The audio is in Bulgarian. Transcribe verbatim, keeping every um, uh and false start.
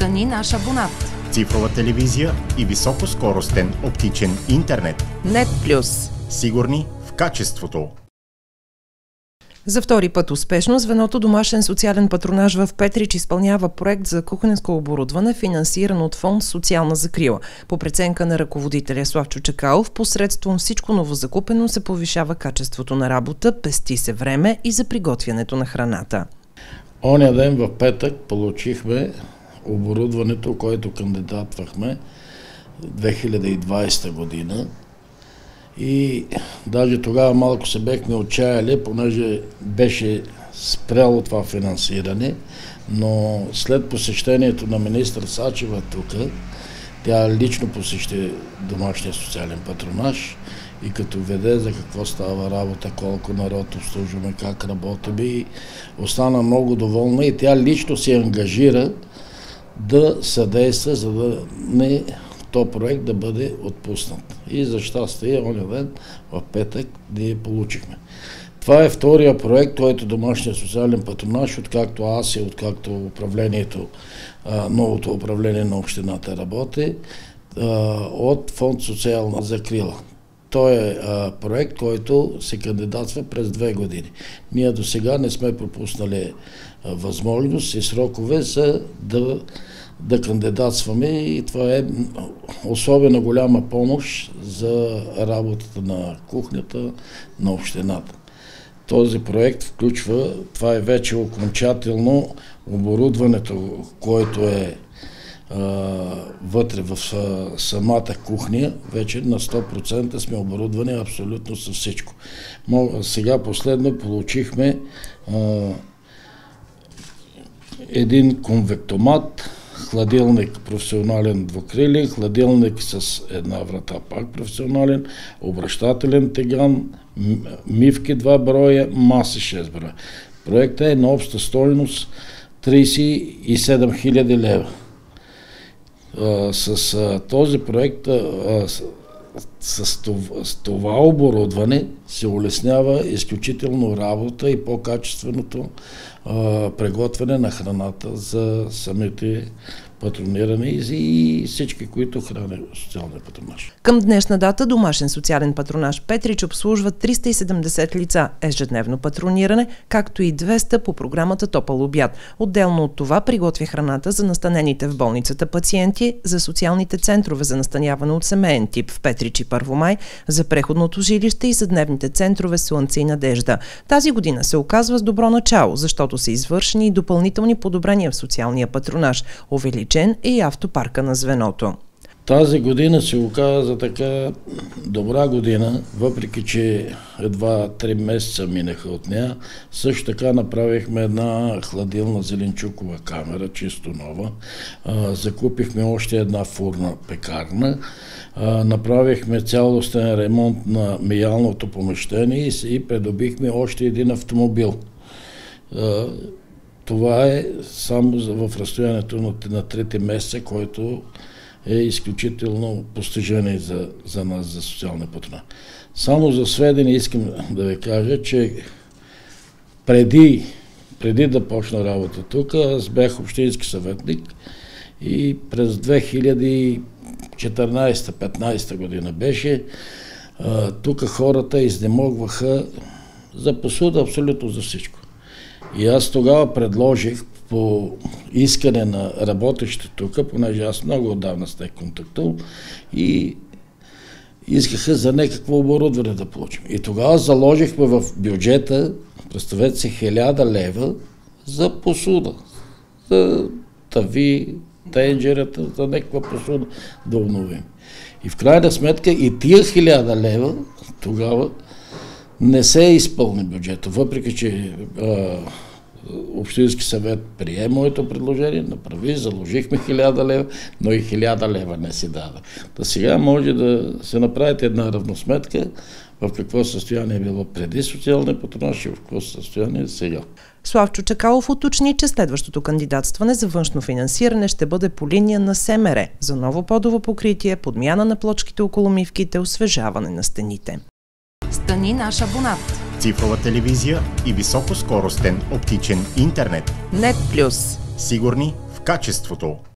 Стани наш абонат. Цифрова телевизия и високоскоростен оптичен интернет. Нет Плюс. Сигурни в качеството. За втори път успешно звеното Домашен социален патронаж в Петрич изпълнява проект за кухненско оборудване, финансиран от фонд „Социална закрила“. По преценка на ръководителя Славчо Чакалов, посредством всичко новозакупено се повишава качеството на работа, пести се време и за приготвянето на храната. Оня ден в петък получихме оборудването, което кандидатвахме две хиляди и двадесета година. И даже тогава малко се бехме отчаяли, понеже беше спряло това финансиране, но след посещението на министър Сачева тук, тя лично посещи Домашния социален патронаж и като веде за какво става работа, колко народ обслужваме, как работим, и остана много доволна и тя лично се ангажира да съдейства, за да не то проект да бъде отпуснат. И за щастие, оня ден в петък ние получихме. Това е втория проект, който Домашния социален патронаж, откакто аз и откакто управлението, новото управление на общината работи, от фонд „Социална закрила“. Той е проект, който се кандидатства през две години. Ние до сега не сме пропуснали възможност и срокове за да да кандидатстваме, и това е особено голяма помощ за работата на кухнята на общината. Този проект включва, това е вече окончателно оборудването, което е а, вътре в а, самата кухня, вече на сто процента сме оборудвани абсолютно с всичко. Сега последно получихме а, един конвектомат, хладилник професионален двукрилен, хладилник с една врата пак професионален, обръщателен теган, мивки два броя, маси шест броя. Проектът е на обща стойност тридесет и седем хиляди лева. А, с а, този проект, а, с, с, това, с това оборудване се улеснява изключително работа и по-качественото а, приготвяне на храната за самите патронирани и всички, които хранят социалния патронаж. Към днешна дата Домашен социален патронаж Петрич обслужва триста и седемдесет лица ежедневно патрониране, както и двеста по програмата „Топъл обяд“. Отделно от това приготви храната за настанените в болницата пациенти, за социалните центрове за настаняване от семейен тип в Петрич и Първомай, за преходното жилище и за дневните центрове Слънце и Надежда. Тази година се оказва с добро начало, защото са извършени и допълнителни подобрения в социалния патронаж. Увеличен е и автопарка на звеното. Тази година се оказа така добра година, въпреки че едва три месеца минаха от нея. Също така направихме една хладилна зеленчукова камера, чисто нова. А, закупихме още една фурна пекарна. А, направихме цялостен ремонт на миялното помещение и, и придобихме още един автомобил. А, това е само в разстоянието на, на трети месеца, който е изключително постижение за, за нас, за социалния патронаж. Само за сведение искам да ви кажа, че преди, преди да почна работа тук, аз бях общински съветник и през две хиляди и четиринадесета петнадесета година беше, тук хората изнемогваха за посуда, абсолютно за всичко. И аз тогава предложих по искане на работещите тук, понеже аз много отдавна сте контактувал, и искаха за някакво оборудване да получим. И тогава заложихме в бюджета, представете се, хиляда лева за посуда, за тави, тенджерата, за някаква посуда да обновим. И в крайна сметка и тия хиляда лева тогава не се изпълни бюджета, въпреки че а, Общински съвет прие моето предложение, направи, заложихме хиляда лева, но и хиляда лева не си даде. Та сега може да се направите една равносметка в какво състояние е било преди социалния патронаж и в какво състояние е сега. Славчо Чакалов уточни, че следващото кандидатстване за външно финансиране ще бъде по линия на СМР за ново подово покритие, подмяна на плочките около мивките, освежаване на стените. Стани наш абонат. Цифрова телевизия и високоскоростен оптичен интернет. Нет Плюс. Сигурни в качеството.